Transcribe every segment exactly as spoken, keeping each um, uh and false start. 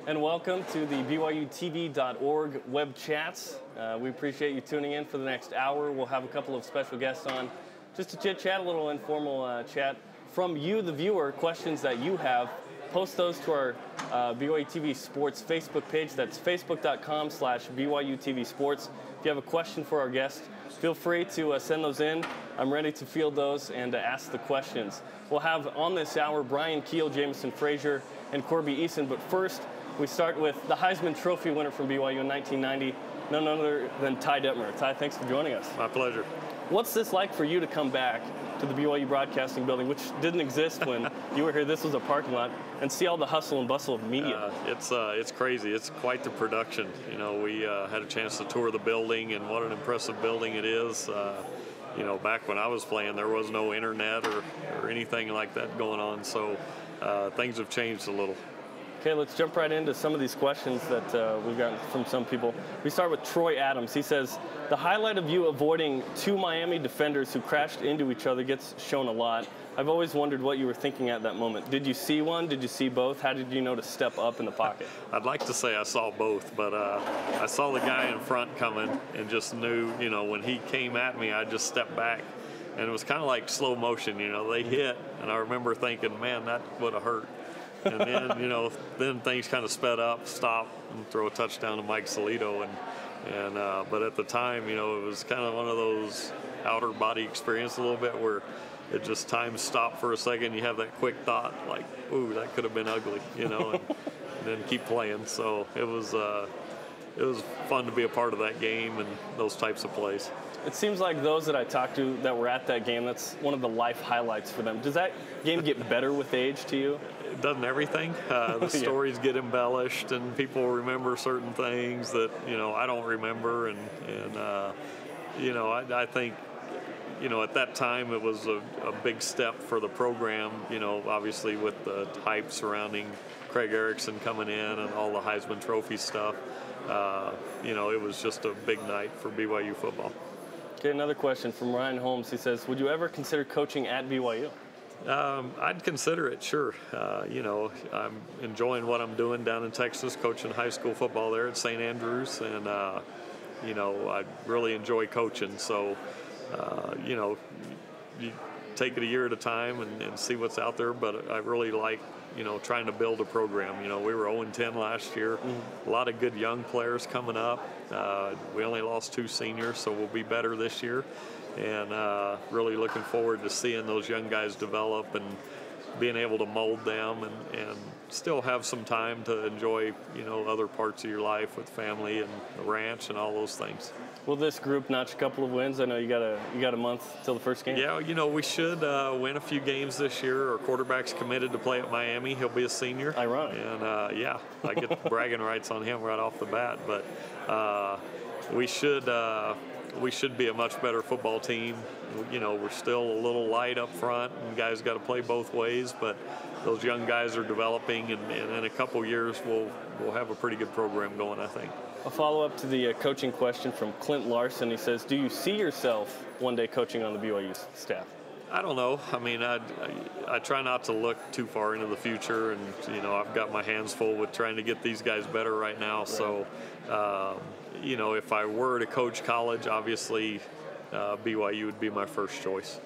And welcome to the B Y U T V dot org web chats. Uh, we appreciate you tuning in for the next hour. We'll have a couple of special guests on just to chit-chat, a little informal uh, chat from you, the viewer, questions that you have. Post those to our uh, B Y U T V Sports Facebook page. That's facebook dot com slash B Y U T V Sports. If you have a question for our guest, feel free to uh, send those in. I'm ready to field those and to ask the questions. We'll have on this hour Brian Keel, Jamison Frazier, and Corby Eason. But first, we start with the Heisman Trophy winner from B Y U in nineteen ninety, none other than Ty Detmer. Ty, thanks for joining us. My pleasure. What's this like for you to come back to the B Y U Broadcasting Building, which didn't exist when you were here? This was a parking lot, and see all the hustle and bustle of media. Uh, it's uh, it's crazy. It's quite the production. You know, we uh, had a chance to tour the building, and what an impressive building it is. Uh, you know, back when I was playing, there was no internet or, or anything like that going on, so uh, things have changed a little. Okay, let's jump right into some of these questions that uh, we've gotten from some people. We start with Troy Adams. He says, the highlight of you avoiding two Miami defenders who crashed into each other gets shown a lot. I've always wondered what you were thinking at that moment. Did you see one? Did you see both? How did you know to step up in the pocket? I'd like to say I saw both, but uh, I saw the guy in front coming and just knew, you know, when he came at me, I just stepped back. And it was kind of like slow motion, you know. They hit, and I remember thinking, man, that would have hurt. And then, you know, then things kind of sped up, stop, and throw a touchdown to Mike Salito. And, and uh, but at the time, you know, it was kind of one of those outer body experience a little bit where it just time stopped for a second. You have that quick thought, like, ooh, that could have been ugly, you know, and, and then keep playing. So it was, uh, it was fun to be a part of that game and those types of plays. It seems like those that I talked to that were at that game, that's one of the life highlights for them. Does that game get better with age to you? It doesn't everything. Uh, the yeah. stories get embellished, and people remember certain things that, you know, I don't remember. And, and uh, you know, I, I think, you know, at that time it was a, a big step for the program, you know, obviously with the hype surrounding Craig Erickson coming in and all the Heisman Trophy stuff. Uh, you know, it was just a big night for B Y U football. Okay, another question from Ryan Holmes. He says, would you ever consider coaching at B Y U? Um, I'd consider it, sure. Uh, you know, I'm enjoying what I'm doing down in Texas, coaching high school football there at Saint Andrews, and, uh, you know, I really enjoy coaching. So, uh, you know, you take it a year at a time and, and see what's out there, but I really like, you know, trying to build a program. You know, we were oh and ten last year. Mm-hmm. A lot of good young players coming up. Uh, we only lost two seniors, so we'll be better this year. And uh, really looking forward to seeing those young guys develop and being able to mold them and, and still have some time to enjoy, you know, other parts of your life with family and the ranch and all those things. Will this group notch a couple of wins? I know you got a you got a month till the first game. Yeah, you know, we should uh, win a few games this year. Our quarterback's committed to play at Miami. He'll be a senior. Ironic. And uh, yeah, I get bragging rights on him right off the bat. But uh, we should uh, we should be a much better football team. You know, we're still a little light up front, and guys got to play both ways. But those young guys are developing, and, and in a couple years, we'll we'll have a pretty good program going, I think. A follow-up to the uh, coaching question from Clint Larson. He says, do you see yourself one day coaching on the B Y U staff? I don't know. I mean, I, I, I try not to look too far into the future, and, you know, I've got my hands full with trying to get these guys better right now. Right. So, um, you know, if I were to coach college, obviously uh, B Y U would be my first choice.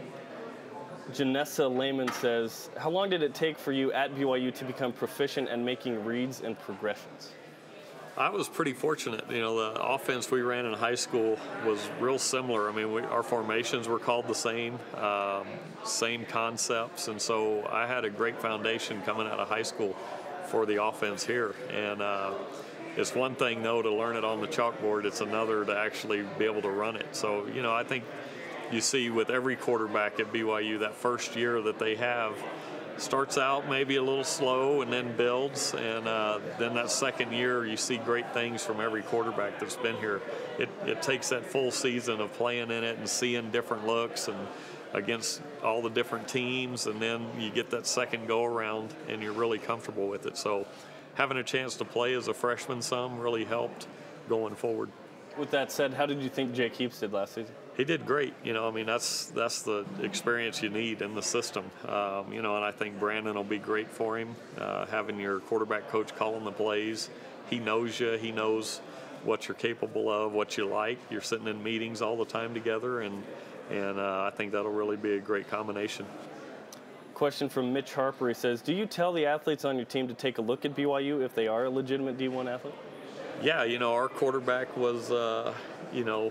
Janessa Lehman says, how long did it take for you at B Y U to become proficient at making reads and progressions? I was pretty fortunate. You know, the offense we ran in high school was real similar. I mean, we, our formations were called the same, um, same concepts, and so I had a great foundation coming out of high school for the offense here. And uh, it's one thing, though, to learn it on the chalkboard. It's another to actually be able to run it. So, you know, I think you see with every quarterback at B Y U, that first year that they have starts out maybe a little slow and then builds, and uh, then that second year you see great things from every quarterback that's been here. It, it takes that full season of playing in it and seeing different looks and against all the different teams, and then you get that second go around and you're really comfortable with it. So having a chance to play as a freshman some really helped going forward. With that said, how did you think Jake Heaps did last season? He did great. You know, I mean, that's that's the experience you need in the system. Um, you know, and I think Brandon will be great for him, uh, having your quarterback coach calling the plays. He knows you. He knows what you're capable of, what you like. You're sitting in meetings all the time together, and and uh, I think that'll really be a great combination. Question from Mitch Harper. He says, do you tell the athletes on your team to take a look at B Y U if they are a legitimate D one athlete? Yeah, you know, our quarterback was, uh, you know,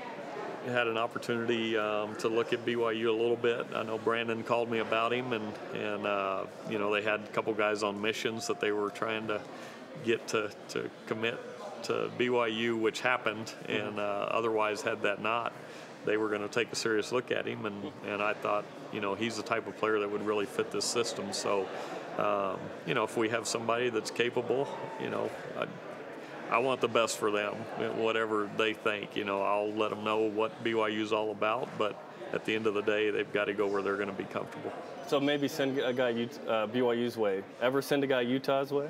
had an opportunity um, to look at B Y U a little bit. I know Brandon called me about him, and, and uh, you know, they had a couple guys on missions that they were trying to get to, to commit to B Y U, which happened, and uh, otherwise, had that not, they were going to take a serious look at him, and, and I thought, you know, he's the type of player that would really fit this system. So, um, you know, if we have somebody that's capable, you know, I, I want the best for them, whatever they think. You know, I'll let them know what B Y U is all about, but at the end of the day, they've got to go where they're going to be comfortable. So maybe send a guy uh, B Y U's way. Ever send a guy Utah's way?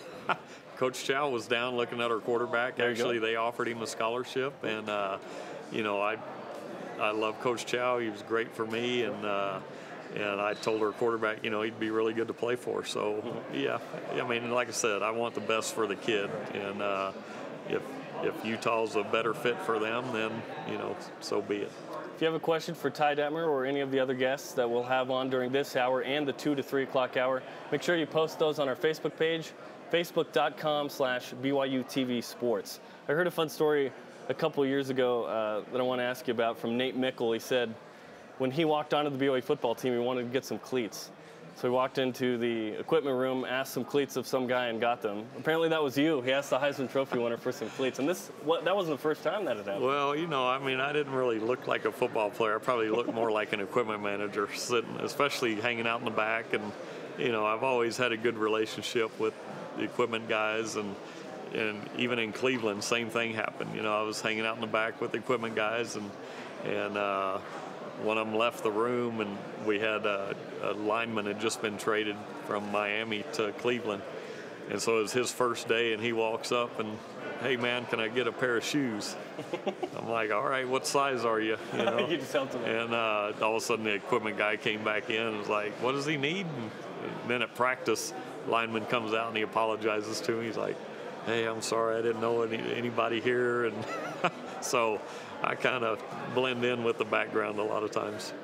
Coach Chow was down looking at our quarterback. There Actually, they offered him a scholarship, and, uh, you know, I I love Coach Chow. He was great for me, and uh, and I told our quarterback, you know, he'd be really good to play for. So, mm-hmm. yeah, I mean, like I said, I want the best for the kid, and uh, if if Utah's a better fit for them, then, you know, so be it. If you have a question for Ty Detmer or any of the other guests that we'll have on during this hour and the two to three o'clock hour, make sure you post those on our Facebook page, facebook.com slash BYUtv Sports. I heard a fun story a couple of years ago uh, that I want to ask you about from Nate Mickle. He said when he walked onto the B Y U football team, he wanted to get some cleats. So he walked into the equipment room, asked some cleats of some guy, and got them. Apparently that was you. He asked the Heisman Trophy winner for some cleats. And this, what, that wasn't the first time that had happened. Well, you know, I mean, I didn't really look like a football player. I probably looked more like an equipment manager, sitting, especially hanging out in the back. And, you know, I've always had a good relationship with the equipment guys, and and even in Cleveland, same thing happened. You know, I was hanging out in the back with the equipment guys, and and uh, one of them left the room, and we had a, a lineman had just been traded from Miami to Cleveland, and so it was his first day, and he walks up and, hey man, can I get a pair of shoes? I'm like, all right, what size are you? You know, you just helped him. And uh, all of a sudden, the equipment guy came back in and was like, what does he need? And then at practice, lineman comes out and he apologizes to me. He's like, hey, I'm sorry, I didn't know any, anybody here. And so I kind of blend in with the background a lot of times.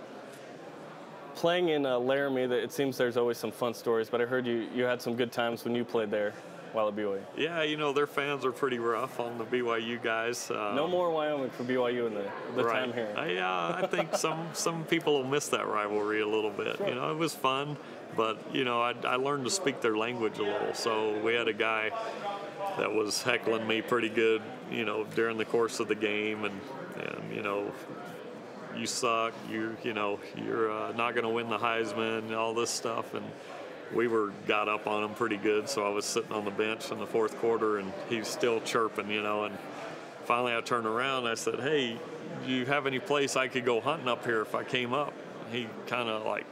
Playing in uh, Laramie, it seems there's always some fun stories, but I heard you, you had some good times when you played there while at B Y U. Yeah, you know, their fans are pretty rough on the B Y U guys. Um, no more Wyoming for B Y U in the, the right. time here. I, uh, I think some, some people will miss that rivalry a little bit. Sure. You know, it was fun, but, you know, I, I learned to speak their language a little. So we had a guy that was heckling me pretty good, you know, during the course of the game, and, and you know, you suck, you you know, you're uh, not going to win the Heisman, and all this stuff, and we were got up on him pretty good. So I was sitting on the bench in the fourth quarter, and he's still chirping, you know, and finally I turned around and I said, hey, do you have any place I could go hunting up here if I came up? He kind of like,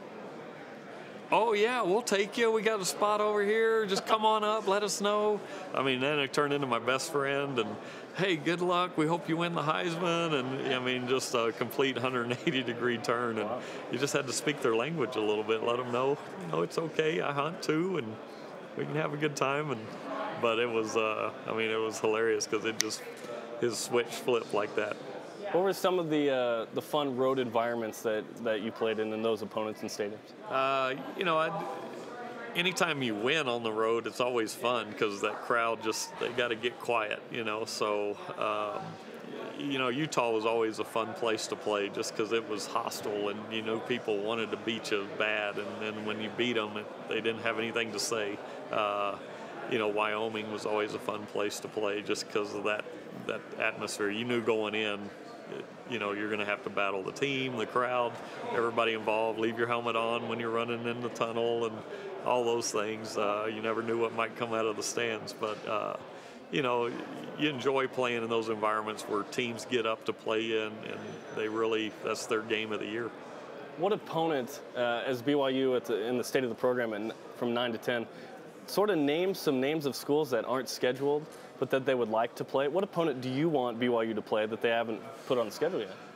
oh, yeah, we'll take you. We got a spot over here. Just come on up. Let us know. I mean, then it turned into my best friend. And, hey, good luck. We hope you win the Heisman. And, I mean, just a complete one hundred eighty degree turn. And wow. You just had to speak their language a little bit. Let them know, you know, it's okay. I hunt, too, and we can have a good time. And But it was, uh, I mean, it was hilarious because it just, his switch flipped like that. What were some of the uh, the fun road environments that, that you played in and those opponents and stadiums? Uh, you know, I'd, anytime you win on the road, it's always fun because that crowd just, they got to get quiet, you know. So, um, you know, Utah was always a fun place to play just because it was hostile, and, you know, people wanted to beat you bad. And then when you beat them, it, they didn't have anything to say. Uh, you know, Wyoming was always a fun place to play just because of that, that atmosphere. You knew going in, you know, you're going to have to battle the team, the crowd, everybody involved. Leave your helmet on when you're running in the tunnel and all those things. Uh, you never knew what might come out of the stands. But, uh, you know, you enjoy playing in those environments where teams get up to play in, and they really, that's their game of the year. What opponent, uh, as B Y U at the, in the state of the program and from nine to ten, sort of name some names of schools that aren't scheduled but that they would like to play? What opponent do you want B Y U to play that they haven't put on the schedule yet?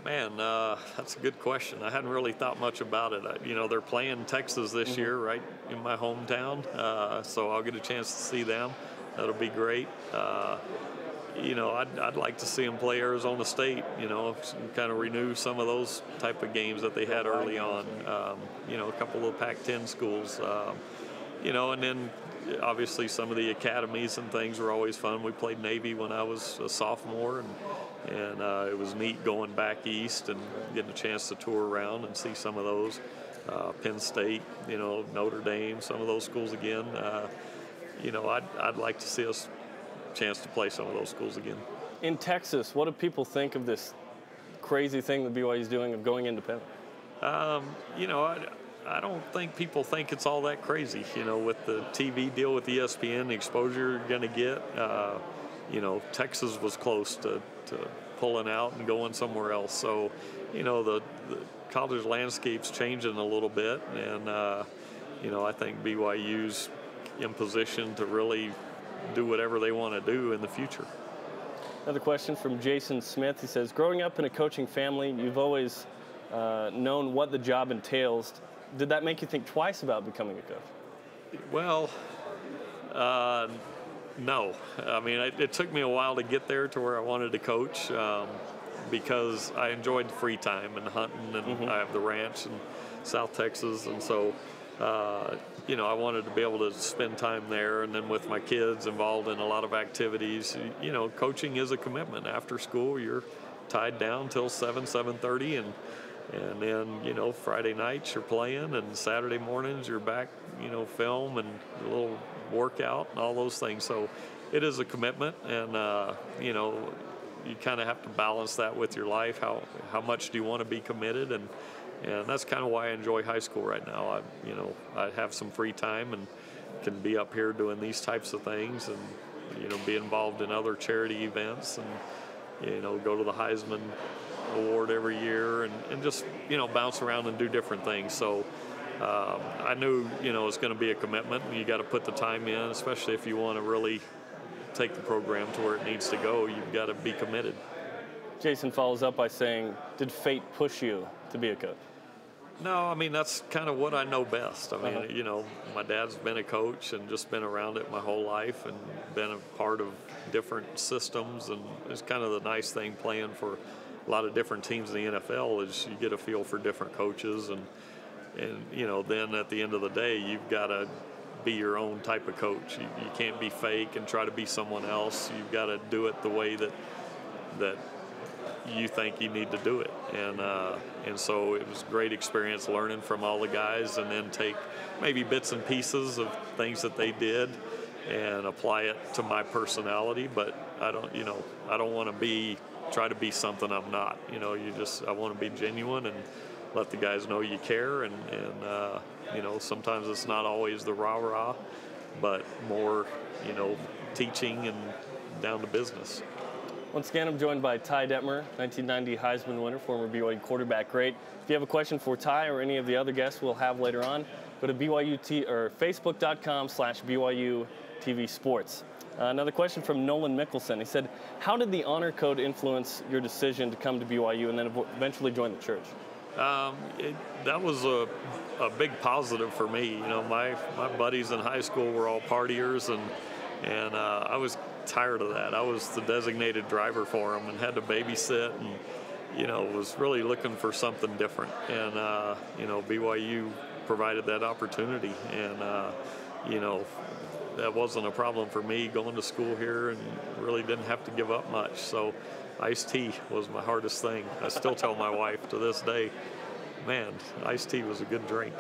Man, uh, that's a good question. I hadn't really thought much about it. I, you know, they're playing Texas this mm-hmm. year, right in my hometown, uh, so I'll get a chance to see them. That'll be great. Uh, you know, I'd, I'd like to see them play Arizona State, you know, kind of renew some of those type of games that they had early on. Um, you know, a couple of Pac ten schools, um, you know, and then obviously some of the academies and things were always fun. We played Navy when I was a sophomore, and and uh, it was neat going back east and getting a chance to tour around and see some of those. Uh, Penn State, you know, Notre Dame, some of those schools again. Uh, you know, I'd, I'd like to see us chance to play some of those schools again. In Texas, what do people think of this crazy thing that B Y U is doing of going independent? Um, you know, I, I don't think people think it's all that crazy, you know, with the T V deal with E S P N, the exposure you're going to get. Uh, you know, Texas was close to, to pulling out and going somewhere else. So, you know, the, the college landscape's changing a little bit. And, uh, you know, I think B Y U's in position to really do whatever they want to do in the future. Another question from Jason Smith. He says, growing up in a coaching family, you've always uh, known what the job entails. Did that make you think twice about becoming a coach? Well, uh, no. I mean, it, it took me a while to get there to where I wanted to coach um, because I enjoyed the free time and hunting, and mm-hmm. I have the ranch in South Texas, and so, uh, you know, I wanted to be able to spend time there, and then with my kids involved in a lot of activities. You know, coaching is a commitment. After school, you're tied down till seven, seven thirty, and And then, you know, Friday nights you're playing, and Saturday mornings you're back, you know, film and a little workout and all those things. So it is a commitment, and, uh, you know, you kind of have to balance that with your life. How how much do you want to be committed? And, and that's kind of why I enjoy high school right now. I, you know, I have some free time and can be up here doing these types of things, and, you know, be involved in other charity events, and, you know, go to the Heisman Award every year, and, and just, you know, bounce around and do different things. So um, I knew, you know, it's going to be a commitment, and you got to put the time in, especially if you want to really take the program to where it needs to go. You've got to be committed. Jason follows up by saying, did fate push you to be a coach? No, I mean, that's kind of what I know best. I mean, uh-huh. you know, my dad's been a coach and just been around it my whole life and been a part of different systems, and it's kind of the nice thing playing for a lot of different teams in the N F L is you get a feel for different coaches, and and you know, then at the end of the day, you've got to be your own type of coach. You, you can't be fake and try to be someone else. You've got to do it the way that that you think you need to do it. And uh, and so it was a great experience learning from all the guys, and then take maybe bits and pieces of things that they did and apply it to my personality. But I don't, you know, I don't want to be try to be something I'm not. You know, you just, I want to be genuine and let the guys know you care. And, and uh, you know, sometimes it's not always the rah-rah, but more, you know, teaching and down to business. Once again, I'm joined by Ty Detmer, nineteen ninety Heisman winner, former B Y U quarterback great. If you have a question for Ty or any of the other guests we'll have later on, go to B Y U T or Facebook.com slash BYU TV Sports. Uh, another question from Nolan Mickelson. He said, how did the honor code influence your decision to come to B Y U and then eventually join the church? Um, it, that was a, a big positive for me. You know, my, my buddies in high school were all partiers, and, and uh, I was tired of that. I was the designated driver for them and had to babysit, and, you know, was really looking for something different. And, uh, you know, B Y U provided that opportunity, and, uh, you know, that wasn't a problem for me going to school here, and really didn't have to give up much. So iced tea was my hardest thing. I still tell my wife to this day, man, iced tea was a good drink.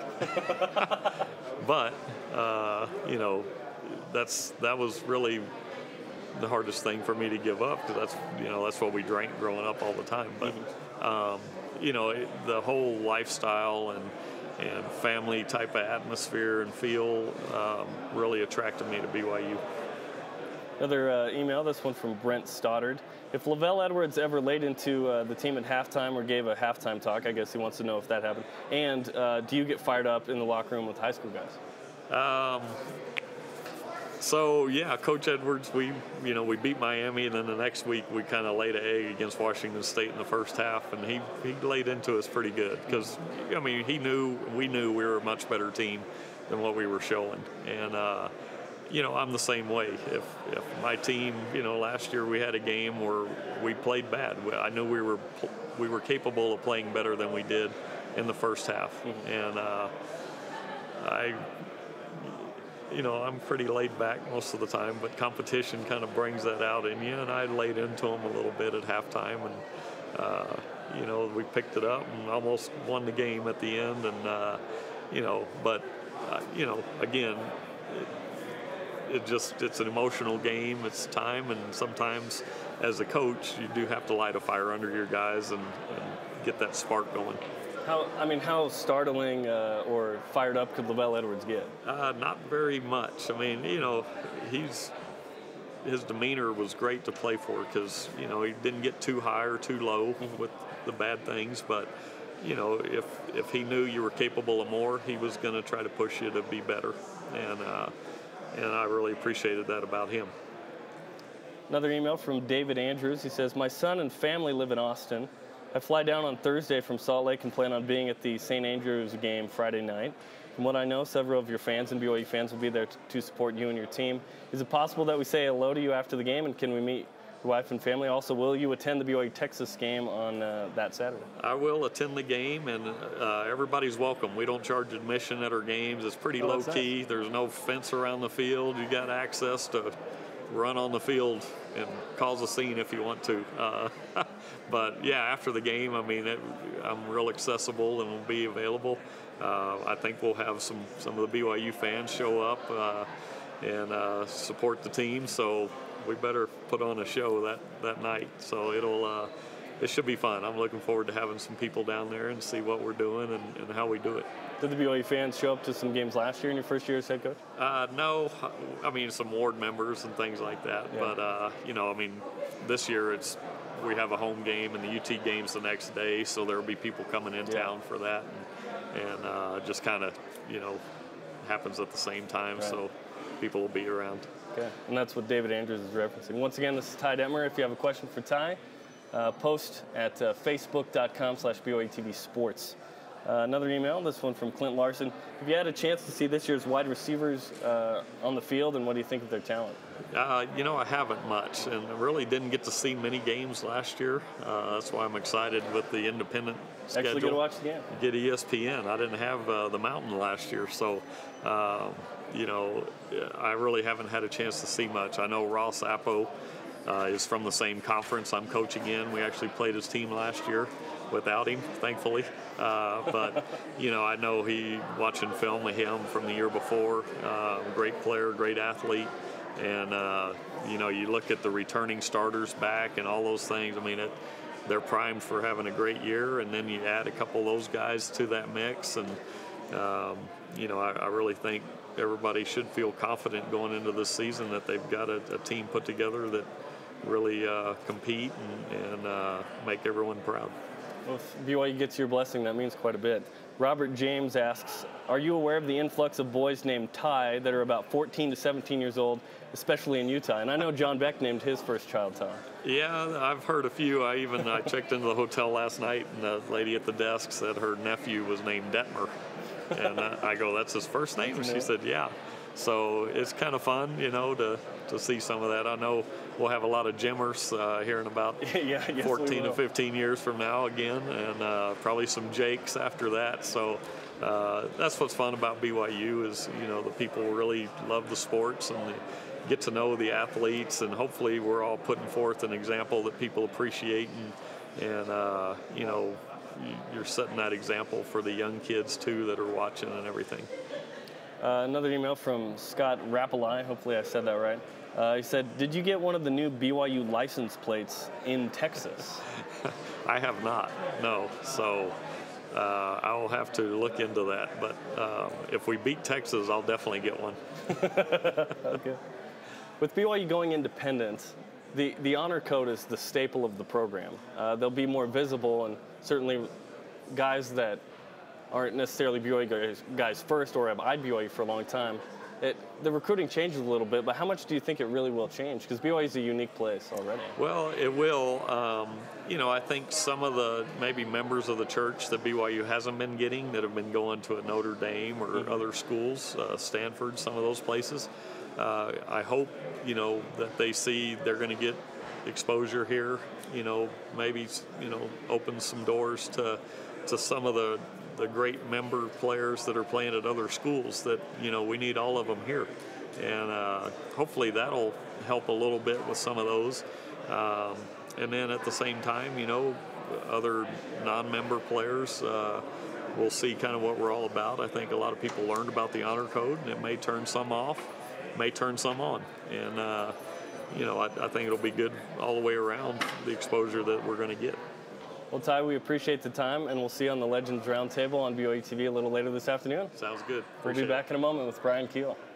But, uh, you know, that's that was really the hardest thing for me to give up, because that's, you know, that's what we drank growing up all the time. But, um, you know, it, the whole lifestyle and and family type of atmosphere and feel um, really attracted me to B Y U. Another uh, email, this one from Brent Stoddard. If Lavelle Edwards ever laid into uh, the team at halftime or gave a halftime talk, I guess he wants to know if that happened. And uh, do you get fired up in the locker room with high school guys? Um, So yeah, Coach Edwards, we you know we beat Miami, and then the next week we kind of laid an egg against Washington State in the first half, and he he laid into us pretty good because I mean he knew we knew we were a much better team than what we were showing, and uh, you know I'm the same way. If if my team, you know, last year we had a game where we played bad, I knew we were we were capable of playing better than we did in the first half, mm-hmm. and uh, I. You know, I'm pretty laid back most of the time, but competition kind of brings that out in you, and I laid into them a little bit at halftime, and, uh, you know, we picked it up and almost won the game at the end, and, uh, you know, but, uh, you know, again, it, it just, it's an emotional game, it's time, and sometimes as a coach, you do have to light a fire under your guys and, and get that spark going. How, I mean, how startling uh, or fired up could LaVell Edwards get? Uh, not very much. I mean, you know, he's his demeanor was great to play for because, you know, he didn't get too high or too low mm-hmm. with the bad things. But, you know, if if he knew you were capable of more, he was going to try to push you to be better. And, uh, and I really appreciated that about him. Another email from David Andrews. He says, my son and family live in Austin. I fly down on Thursday from Salt Lake and plan on being at the Saint Andrews game Friday night. From what I know, several of your fans and B Y U fans will be there to support you and your team. Is it possible that we say hello to you after the game, and can we meet your wife and family? Also, will you attend the B Y U-Texas game on uh, that Saturday? I will attend the game, and uh, everybody's welcome. We don't charge admission at our games. It's pretty oh, low-key. Nice. There's no fence around the field. You got access to run on the field and cause a scene if you want to. Uh, but yeah, after the game, I mean, it, I'm real accessible and will be available. Uh, I think we'll have some, some of the B Y U fans show up uh, and uh, support the team. So we better put on a show that, that night. So it'll, uh, it should be fun. I'm looking forward to having some people down there and see what we're doing and, and how we do it. Did the B Y U fans show up to some games last year in your first year as head coach? Uh, no, I mean some ward members and things like that. Yeah. But uh, you know, I mean, this year it's we have a home game and the U T game's the next day, so there will be people coming in yeah. town for that, and, and uh, just kind of you know happens at the same time, right. So people will be around. Okay, and that's what David Andrews is referencing. Once again, this is Ty Detmer. If you have a question for Ty, uh, post at uh, facebook.com slash BYUtv sports. Uh, another email, this one from Clint Larson. Have you had a chance to see this year's wide receivers uh, on the field, and what do you think of their talent? Uh, you know, I haven't much, and I really didn't get to see many games last year. Uh, that's why I'm excited with the independent schedule. Actually get to watch the game. Get E S P N. I didn't have uh, the Mountain last year, so, uh, you know, I really haven't had a chance to see much. I know Ross Appo uh, is from the same conference I'm coaching in. We actually played his team last year without him, thankfully. Uh, but, you know, I know he, watching film of him from the year before, uh, great player, great athlete. And, uh, you know, you look at the returning starters back and all those things. I mean, it, they're primed for having a great year. And then you add a couple of those guys to that mix. And, um, you know, I, I really think everybody should feel confident going into this season that they've got a, a team put together that really uh, compete and, and uh, make everyone proud. Well, if B Y U gets your blessing, that means quite a bit. Robert James asks, are you aware of the influx of boys named Ty that are about fourteen to seventeen years old, especially in Utah? And I know John Beck named his first child Ty. Yeah, I've heard a few. I even I checked into the hotel last night, and the lady at the desk said her nephew was named Detmer. And I go, that's his first name? And she said, yeah. So it's kind of fun, you know, to, to see some of that. I know we'll have a lot of Jimmers uh, here in about yeah, yes, fourteen to fifteen years from now again, and uh, probably some Jakes after that. So uh, that's what's fun about B Y U is, you know, the people really love the sports and they get to know the athletes, and hopefully we're all putting forth an example that people appreciate, and, and uh, you know, you're setting that example for the young kids, too, that are watching and everything. Uh, another email from Scott Rapalai. Hopefully I said that right. Uh, he said, did you get one of the new B Y U license plates in Texas? I have not, no. So uh, I will have to look into that. But um, if we beat Texas, I'll definitely get one. Okay. With B Y U going independent, the, the honor code is the staple of the program. Uh, they'll be more visible, and certainly guys that aren't necessarily B Y U guys, guys first or have eyed B Y U for a long time it, the recruiting changes a little bit, but how much do you think it really will change? Because B Y U is a unique place already. Well, it will. Um, you know, I think some of the maybe members of the church that B Y U hasn't been getting, that have been going to a Notre Dame or mm-hmm. other schools, uh, Stanford, some of those places, uh, I hope, you know, that they see they're going to get exposure here, you know, maybe, you know, open some doors to to some of the the great member players that are playing at other schools that, you know, we need all of them here. And uh, hopefully that'll help a little bit with some of those. Um, and then at the same time, you know, other non-member players uh, will see kind of what we're all about. I think a lot of people learned about the honor code, and it may turn some off, may turn some on. And, uh, you know, I, I think it'll be good all the way around, the exposure that we're going to get. Well, Ty, we appreciate the time, and we'll see you on the Legends Roundtable on B Y U T V a little later this afternoon. Sounds good. Appreciate we'll be back it. in a moment with Brian Keel.